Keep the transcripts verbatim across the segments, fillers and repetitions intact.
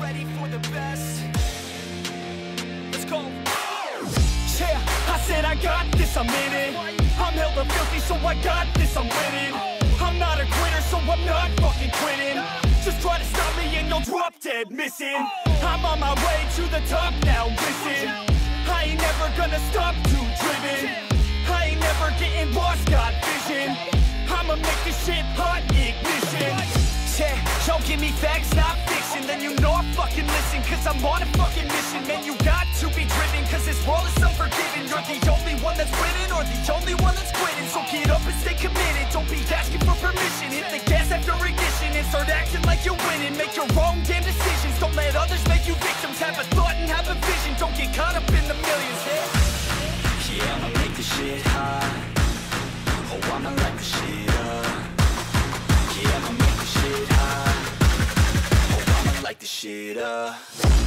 ready for the best. Let's go. Yeah, I said I got this, I'm in it. I'm hella filthy, so I got this, I'm winning. I'm not a quitter, so I'm not fucking quitting. Just try to stop me and you'll drop dead missing. I'm on my way to the top now, listen. I ain't never gonna stop, too driven. I ain't never getting lost, got vision. I'ma make this shit hot, ignition. Yeah, y'all give me facts, not fiction. Then you know I fucking listen, cause I'm on a fucking mission. Man, you got to be driven, cause this world is unforgiving. You're the only one that's winning, or the only one that's quitting. So get up and stay committed, don't be asking for permission. Hit the gas after ignition and start acting like you're winning. Make your own damn decisions, don't let others make you victims. Have a thought and have a vision, don't get caught up in the millions. Yeah, yeah, I'ma make this shit hot. Oh, I'ma light the shit up. Yeah, I'ma make this shit hot. Oh, I'ma light the shit up.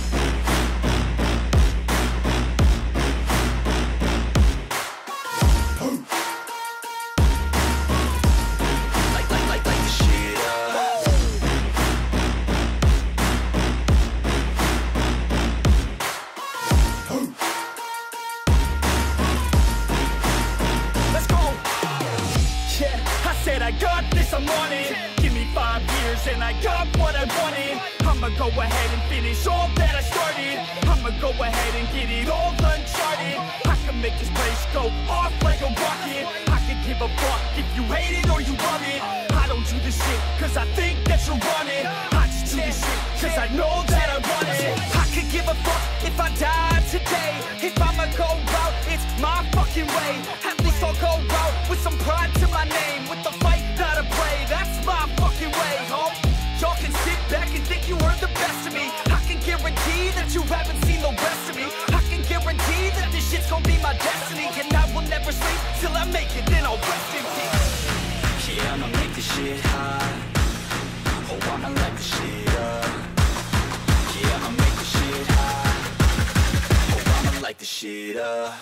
I got this, I'm on it. Give me five years and I got what I wanted. I'ma go ahead and finish all that I started. I'ma go ahead and get it all uncharted. I can make this place go off like a rocket. I can give a fuck if you hate it or you love it. I don't do this shit cause I think that you want it. I just do this shit cause I know that I want it. I could give a fuck if I die today. If I'ma go out, it's my fucking way. At least I'll go out with some pride to my name. With the fight that I play, that's my fucking way, home. Y'all can sit back and think you heard the best of me. I can guarantee that you haven't seen the rest of me. I can guarantee that this shit's gonna be my destiny. And I will never sleep till I make it, then I'll rest in peace. Yeah, I'ma make this shit hot. Oh, I'ma light the shit up. Yeah, I'ma make this shit hot. Oh, I'ma light the shit up.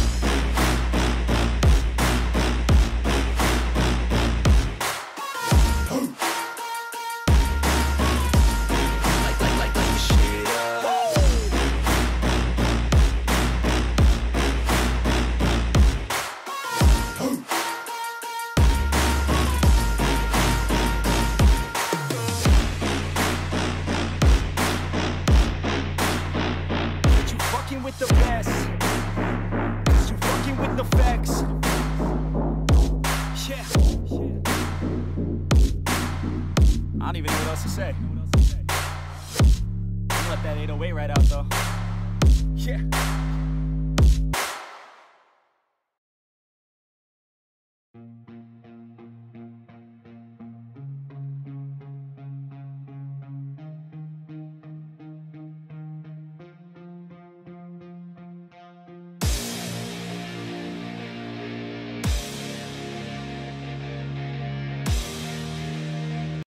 With the best, cause you fucking with the facts. Yeah. I don't even know what else to say. I'm gonna let that eight oh eight right out though. Yeah.